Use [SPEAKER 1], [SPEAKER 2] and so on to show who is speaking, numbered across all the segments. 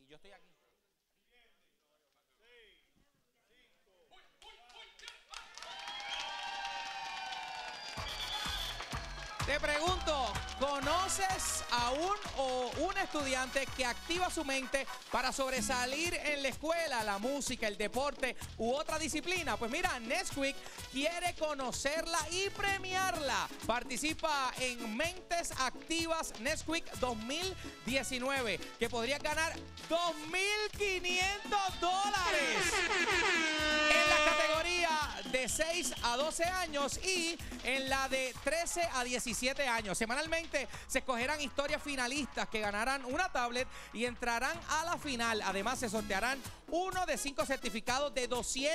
[SPEAKER 1] yo estoy aquí. Te pregunto, ¿conoces a un o una estudiante que activa su mente para sobresalir en la escuela, la música, el deporte u otra disciplina? Pues mira, Nesquik quiere conocerla y premiarla. Participa en Mentes Activas Nesquik 2019, que podrías ganar $2.500 en la categoría de 6 a 12 años y en la de 13 a 17 años. Semanalmente se escogerán historias finalistas que ganarán una tablet y entrarán a la final. Además, se sortearán uno de 5 certificados de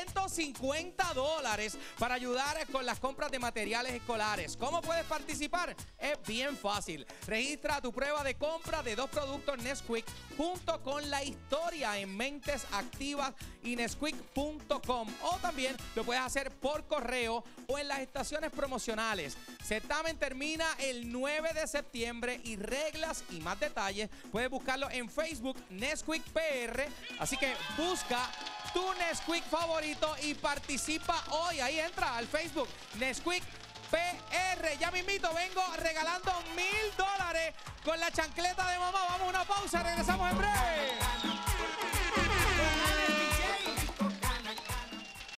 [SPEAKER 1] $250 para ayudar con las compras de materiales escolares. ¿Cómo puedes participar? Es bien fácil. Registra tu prueba de compra de 2 productos Nesquik junto con la historia en Mentes Activas y Nesquik.com, o también lo puedes hacer por correo o en las estaciones promocionales. Certamen termina el 9 de septiembre y reglas y más detalles puedes buscarlo en Facebook Nesquik PR. Así que busca tu Nesquik favorito y participa hoy. Ahí entra al Facebook Nesquik PR. Ya mismito vengo regalando $1.000 con la chancleta de mamá. Vamos a una pausa, regresamos en breve.